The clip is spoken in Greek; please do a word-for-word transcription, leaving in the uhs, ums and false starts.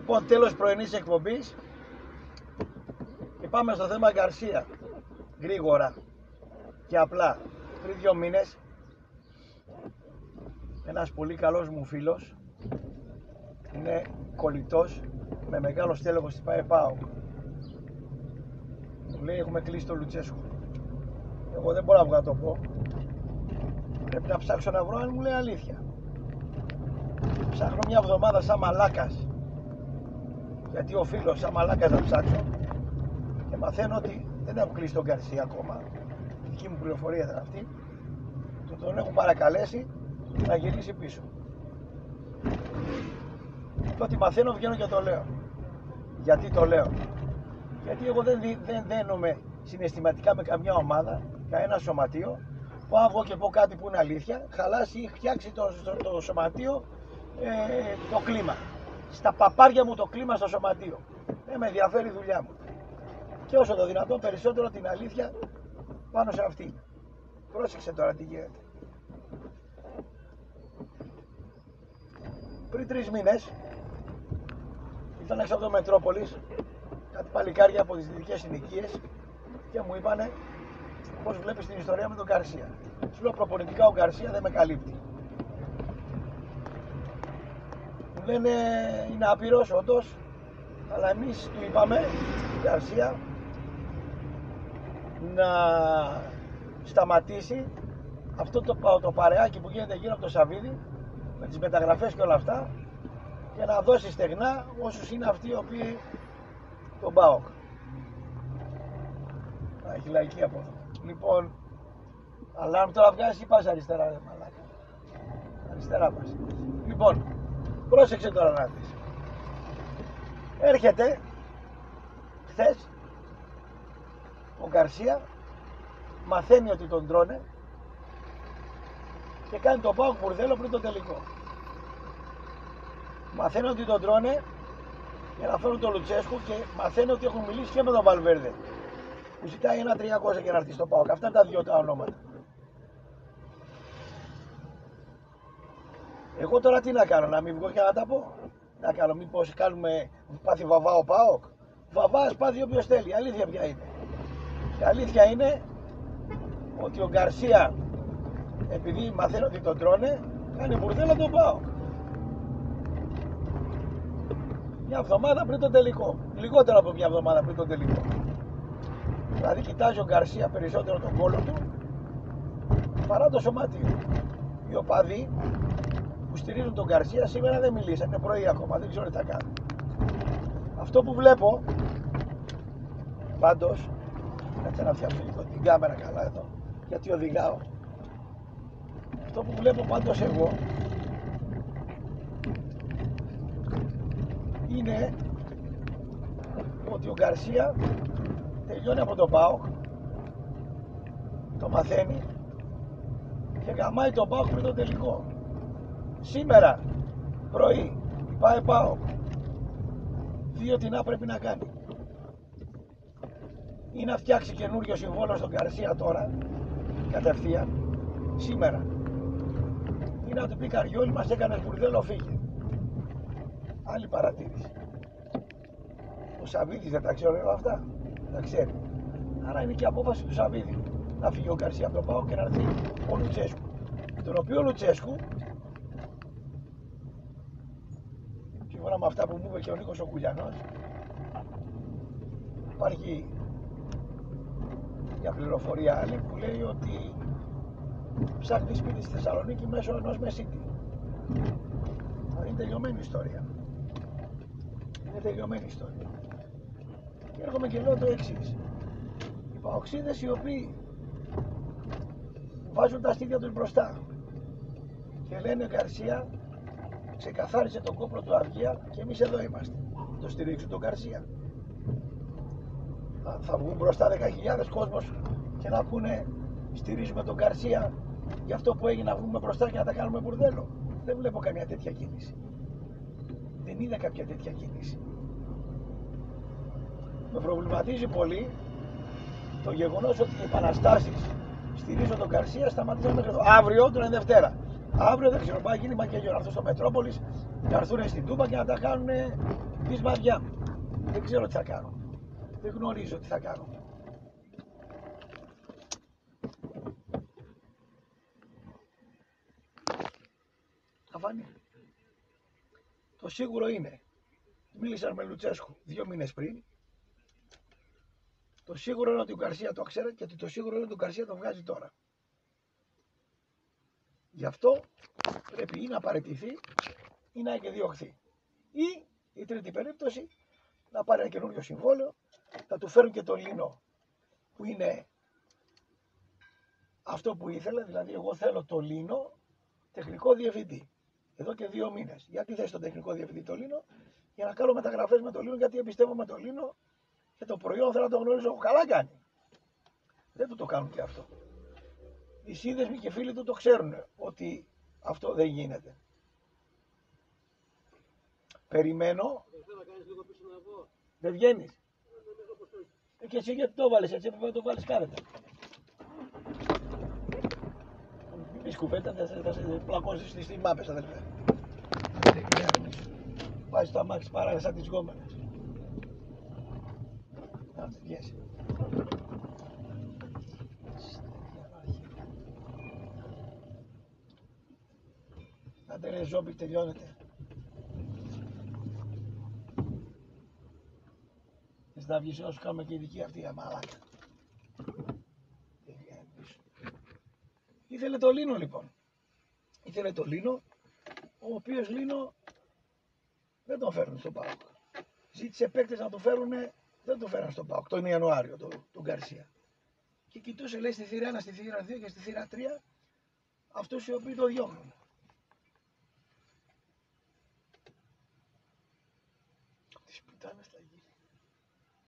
Λοιπόν, τέλος πρωινής εκπομπής και πάμε στο θέμα Γκαρσία. Γρήγορα και απλά. Πριν δύο μήνες ένας πολύ καλός μου φίλος, είναι κολλητός με μεγάλο στέλεχος της ΠΑΕ-ΠΑΟΚ, μου λέει έχουμε κλείσει το Λουτσέσκου. Εγώ δεν μπορώ να βγάλω το πω, πρέπει να ψάξω να βρω αν μου λέει αλήθεια. Ψάχνω μια εβδομάδα σαν μαλάκας, γιατί ο φίλος σαν μαλάκας να ψάξω, και μαθαίνω ότι δεν έχουν κλείσει τον Γκαρσία ακόμα. Η δική μου πληροφορία ήταν αυτή. Του τον έχουν παρακαλέσει να γυρίσει πίσω. Και ό,τι μαθαίνω βγαίνω και το λέω. Γιατί το λέω? Γιατί εγώ δεν, δεν δένομαι συναισθηματικά με καμιά ομάδα, κανένα σωματείο. Πάω βγω και πω κάτι που είναι αλήθεια, χαλάσει ή φτιάξει το, το, το σωματείο ε, το κλίμα. Στα παπάρια μου το κλίμα στο σωματείο. Δεν με ενδιαφέρει η δουλειά μου. Και όσο το δυνατόν περισσότερο την αλήθεια πάνω σε αυτή. Πρόσεξε τώρα τι γίνεται. Πριν τρεις μήνες ήρθαν έξω από το Μετρόπολης κάτι παλικάρια από τις δυτικές συνοικίες και μου είπανε πώς βλέπεις την ιστορία με τον Γκαρσία. Σου λέω προπονητικά ο Γκαρσία δεν με καλύπτει. Μου λένε είναι άπειρος όντως, αλλά εμείς του είπαμε του Γκαρσία να σταματήσει αυτό το, το παρεάκι που γίνεται γύρω από το Σαββίδι με τις μεταγραφές και όλα αυτά και να δώσει στεγνά όσους είναι αυτοί οι οποίοι τον ΠΑΟΚ. Να έχει λαϊκή από εδώ. Λοιπόν, αλλά τώρα βγάζεις ή πας αριστερά ρε μαλάκα? Αριστερά πας. Λοιπόν, πρόσεξε τώρα να δεις. Έρχεται χθες ο Γκαρσία, μαθαίνει ότι τον τρώνε και κάνει τον ΠΑΟΚ μπουρδέλο πριν το τελικό. Μαθαίνει ότι τον τρώνε για να φέρουν τον Λουτσέσκου και μαθαίνει ότι έχουν μιλήσει και με τον Βαλβέρδε που ζητάει ένα τριακόσια για να έρθει στο ΠΑΟΚ. Αυτά είναι τα δυο τα ονόματα. Εγώ τώρα τι να κάνω, να μην βγω και να τα πω? Να κάνω, μήπως κάνουμε πάθη βαβά ο ΠΑΟΚ? Βαβάς πάθη όποιος θέλει, αλήθεια ποια είναι? Η αλήθεια είναι ότι ο Γκαρσία, επειδή μαθαίνει ότι τον τρώνε, κάνει μπουρδέλα τον ΠΑΟΚ. Μια εβδομάδα πριν τον τελικό, λιγότερο από μια εβδομάδα πριν τον τελικό. Δηλαδή κοιτάζει ο Γκαρσία περισσότερο τον κόλο του παρά το σωμάτιο. Οι οπαδοί που στηρίζουν τον Γκαρσία σήμερα δεν μιλήσαν, είναι πρωί ακόμα, δεν ξέρω τι θα κάνουν. Αυτό που βλέπω πάντως, κάτσε να φτιάξω λίγο την κάμερα καλά εδώ, γιατί οδηγάω. Αυτό που βλέπω πάντως εγώ είναι ότι ο Γκαρσία τελειώνει από τον ΠΑΟΚ, το μαθαίνει και γαμάει τον ΠΑΟΚ πριν το τελικό. Σήμερα πρωί πάει ΠΑΟΚ, δύο τι να πρέπει να κάνει? Ή να φτιάξει καινούριο συμβόλαιο στον Γκαρσία τώρα κατευθείαν σήμερα, ή να του πει Καριόλη μας έκανες μπουρδέλο, φύγε. Άλλη παρατήρηση. Ο Σαββίδης δεν τα ξέρει όλα αυτά? Τα ξέρει. Άρα είναι και απόφαση του Σαββίδη να φύγει ο Γκαρσία από τον ΠΑΟΚ και να έρθει ο Λουτσέσκου, τον οποίο Λουτσέσκου, σύμφωνα με αυτά που μου είπε και ο Νίκος ο Κουλιανός, υπάρχει μια πληροφορία άλλη που λέει ότι ψάχνει σπίτι στη Θεσσαλονίκη μέσω ενός μεσίτη. Είναι τελειωμένη ιστορία. Είναι τελειωμένη ιστορία. Και έρχομαι και λέω το εξής. Οι παοξίδες οι οποίοι βάζουν τα στήθια τους μπροστά και λένε ο Γκαρσία ξεκαθάρισε τον κόπλο του Αυγία και εμείς εδώ είμαστε. Το στηρίξουν τον Γκαρσία. Θα, θα βγουν μπροστά δέκα χιλιάδες κόσμος και να πούνε στηρίζουμε τον Γκαρσία για αυτό που έγινε, να βγούμε μπροστά και να τα κάνουμε μπουρδέλο? Δεν βλέπω καμία τέτοια κίνηση. Δεν είδα κάποια τέτοια κίνηση. Με προβληματίζει πολύ το γεγονός ότι οι επαναστάσεις στηρίζουν τον Γκαρσία σταματήσαν μέχρι εδώ. Αύριο, τώρα είναι Δευτέρα. Αύριο δεν ξέρω, πάει γίνει μακελιό να έρθουν στο Μετρόπολης, να έρθουν στην Τούμπα και να τα κάνουν πεις μαδιά μου. Δεν ξέρω τι θα κάνω. Δεν γνωρίζω τι θα κάνω. Αφάνει. Το σίγουρο είναι, μίλησαν με Λουτσέσκου δύο μήνες πριν, το σίγουρο είναι ότι ο Γκαρσία το ξέρει και το σίγουρο είναι ότι ο Γκαρσία το βγάζει τώρα. Γι' αυτό πρέπει ή να παραιτηθεί ή να εκδιωχθεί. Ή η τρίτη περίπτωση να πάρει ένα καινούριο συμβόλαιο, θα του φέρουν και το Λίνο που είναι αυτό που ήθελε, δηλαδή εγώ θέλω το Λίνο τεχνικό διευθυντή. Εδώ και δύο μήνες. Γιατί θες τον τεχνικό διευθυντή το Λίνο? Για να κάνω μεταγραφές με το Λίνο, γιατί εμπιστεύω με το Λίνο και το προϊόν θέλω να το γνωρίζω. Καλά κάνει. Δεν του το κάνουν και αυτό. Οι σύνδεσμοι και φίλοι του το ξέρουν ότι αυτό δεν γίνεται. Περιμένω. Δεν βγαίνεις. Ε, και εσύ γιατί το βάλεις έτσι, έπρεπε να το βάλεις κάθετα. Μην πεις κουβέντα, θα σε πλακώσεις στις μάπες, αδελφέ. Βάζεις το αμάξι παράλληλα σαν τις γόμενες. Να τις βγες. Άντε ρε ζόμπι, τελειώνεται. Θες να βγεις όσο κάνουμε και η δική αυτή η αμάλακα. Ήθελε το Λίνο λοιπόν. Ήθελε το Λίνο, ο οποίος Λίνο δεν τον φέρνουν στον ΠΑΟΚ. Ζήτησε παίκτες να τον φέρουν, δεν τον φέραν στον ΠΑΟΚ τον Ιανουάριο, τον, τον Γκαρσία. Και κοιτούσε, λέει, στη θύρα ένα, στη θύρα δύο και στη θύρα τρία αυτούς οι οποίοι το διώχνουν. Τις πουτάνες θα γίνει.